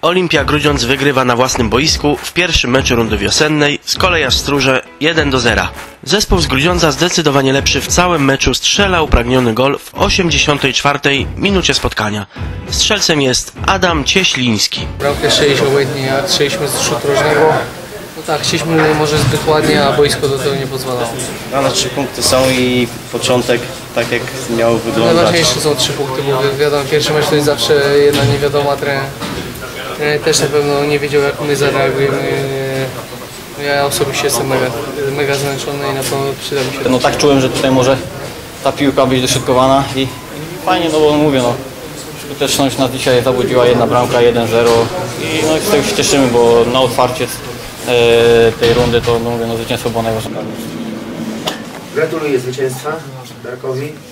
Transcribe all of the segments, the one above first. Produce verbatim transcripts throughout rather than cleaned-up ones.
Olimpia Grudziądz wygrywa na własnym boisku w pierwszym meczu rundy wiosennej z Kolejarz Stróże jeden do zera. Zespół z Grudziądza zdecydowanie lepszy w całym meczu strzela upragniony gol w osiemdziesiątej czwartej minucie spotkania. Strzelcem jest Adam Cieśliński. Bramkę strzeliśmy obojętnie, a strzeliśmy z rzutu rożnego. No tak, chcieliśmy może zbyt ładnie, a boisko do tego nie pozwalało. No, na trzy punkty są i początek tak jak miał wyglądać. Najważniejsze są trzy punkty, bo wiadomo, pierwszy mecz to jest zawsze jedna niewiadoma. Trener, trener też na pewno nie wiedział, jak my zareagujemy. Ja osobiście jestem mega, mega zmęczony i na pewno przyda mi się. No tak czułem, że tutaj może ta piłka być dośrodkowana i fajnie, no bo mówię, no skuteczność nas dzisiaj zabudziła jedna bramka, jeden zero i no, z tego się cieszymy, bo na otwarcie e, tej rundy to no, mówię, no zwycięstwo było najważniejsze. Gratuluję zwycięstwa Darkowi. Yy,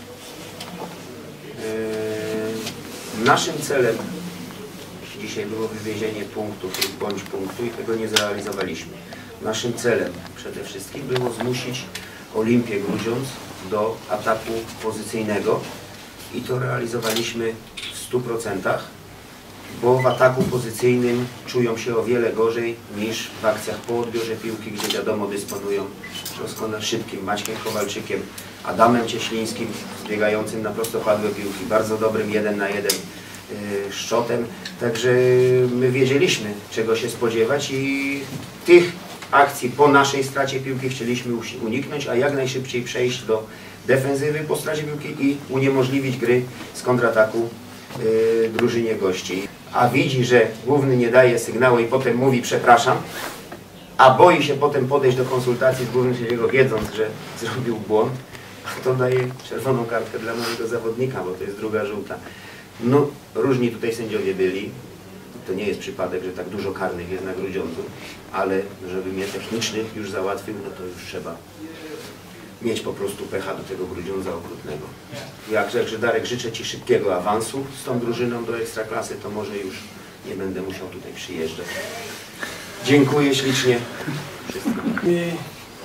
naszym celem dzisiaj było wywiezienie punktu bądź punktu i tego nie zrealizowaliśmy. Naszym celem przede wszystkim było zmusić Olimpię Grudziądz do ataku pozycyjnego i to realizowaliśmy w stu procentach, bo w ataku pozycyjnym czują się o wiele gorzej niż w akcjach po odbiorze piłki, gdzie wiadomo dysponują doskonale szybkim Maćkiem Kowalczykiem, Adamem Cieślińskim, biegającym na prostopadłe piłki, bardzo dobrym jeden na jeden yy, szczotem. Także my wiedzieliśmy, czego się spodziewać i tych akcji po naszej stracie piłki chcieliśmy uniknąć, a jak najszybciej przejść do defensywy po stracie piłki i uniemożliwić gry z kontrataku yy, drużynie gości. A widzi, że główny nie daje sygnału i potem mówi przepraszam, a boi się potem podejść do konsultacji z głównym sędziego, wiedząc, że zrobił błąd, to daje czerwoną kartkę dla mojego zawodnika, bo to jest druga żółta. No, różni tutaj sędziowie byli. To nie jest przypadek, że tak dużo karnych jest na Grudziądzu, ale żeby mnie technicznych już załatwił, no to już trzeba mieć po prostu pecha do tego Grudziądza okrutnego. Jak jakże Darek, życzę Ci szybkiego awansu z tą drużyną do Ekstraklasy, to może już nie będę musiał tutaj przyjeżdżać. Dziękuję ślicznie. Wszystko. Nie,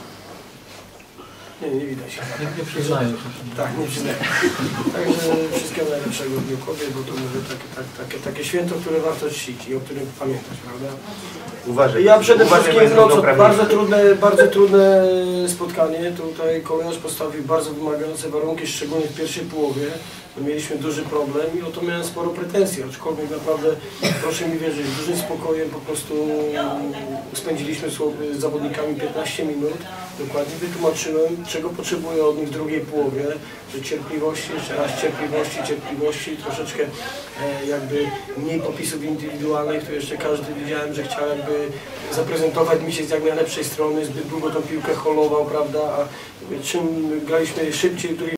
nie, nie widać. Nie, nie przyznaję. Tak, nie przyznaję. Także wszystkiego najlepszego w Dniu Kobiet, bo to mówię takie, tak, takie, takie święto, które warto czcić i o którym pamiętać, prawda? Uważaj. Ja przede Uważaj, wszystkim no, co, prawie. bardzo, trudne, bardzo trudne spotkanie. Tutaj Kolejarz postawił bardzo wymagające warunki, szczególnie w pierwszej połowie. Mieliśmy duży problem i o to miałem sporo pretensji, aczkolwiek naprawdę, proszę mi wierzyć, z dużym spokojem po prostu spędziliśmy z zawodnikami piętnaście minut. Dokładnie wytłumaczyłem, czego potrzebuję od nich w drugiej połowie, że cierpliwości, jeszcze raz cierpliwości, cierpliwości, troszeczkę e, jakby mniej popisów indywidualnych, to jeszcze każdy widziałem, że chciał jakby zaprezentować mi się z jak najlepszej strony, zbyt długo tą piłkę holował, prawda, a czym graliśmy szybciej w drugiej